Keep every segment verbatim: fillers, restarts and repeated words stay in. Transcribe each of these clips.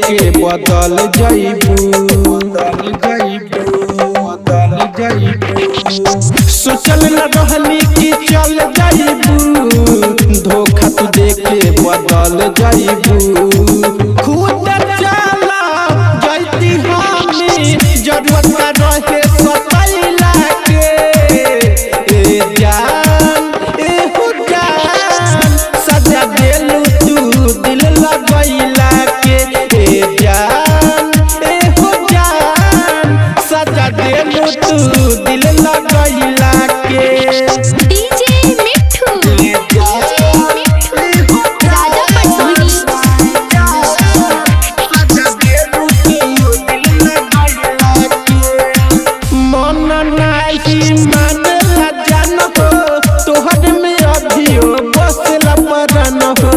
देखे बदल जाइबू बदल जाइबू बदल जाइबू सोचल न रहनी कि चल जाइबू धोखा तू देखे बदल जाइबू खुद चला जाती हमें जरूरत रहे सतैला के ए जान ए हो जान सजा देलू तू दिल लगैला के ए जान ए हो जान सजा देलू तू दिल लगैला के डीजे मिठू राजा पटोनी सजा देलू तू दिल लगैला के मन नाही मानला जान हो तोहर में अभियो बसला परन हो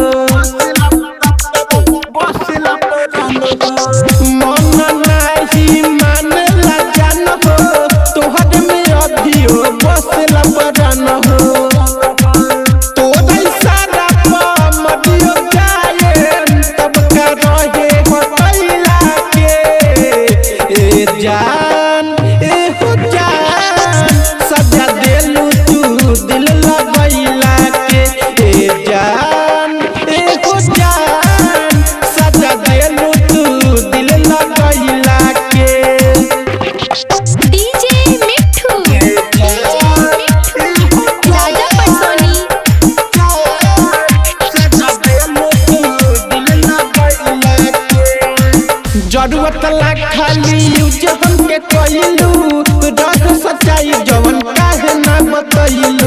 बसला परन हो मन नाही मानला जान हो तोहर में अभियो बसला परन हो तोरा इशारा पर मदियो जाए तब का रहे हटैला के ए जान ए हो जान सजा देलू तू दिल लगैला के ए जान ए हो जान सजा देलू तू दिल लगैला के डीजे मिठू राजा पटोनी सजा देलू तू दिल लगैला के जरूरत ला खाली यूज हमके कइलू रह सच्चाई जवन काहे ना बतइलू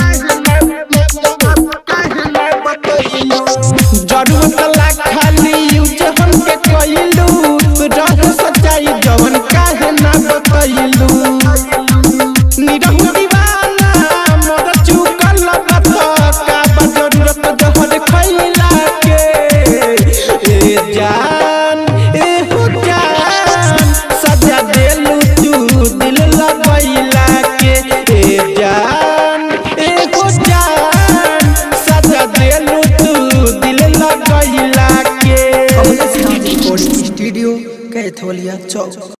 जरूरत ला खाली यूज हमके कइलू रह सच्चाई जवन काहे ना बतइलू निरहु दीवाना मोर चुकल बात का बा जरूरत जहर खइला के ए जान ए हो जान सजा देलू तू दिल लगैला के ए जान ए हो जान सजा देलू तू दिल लगैला के रिकॉर्डिंग स्टूडियो कैथोलिया चौक।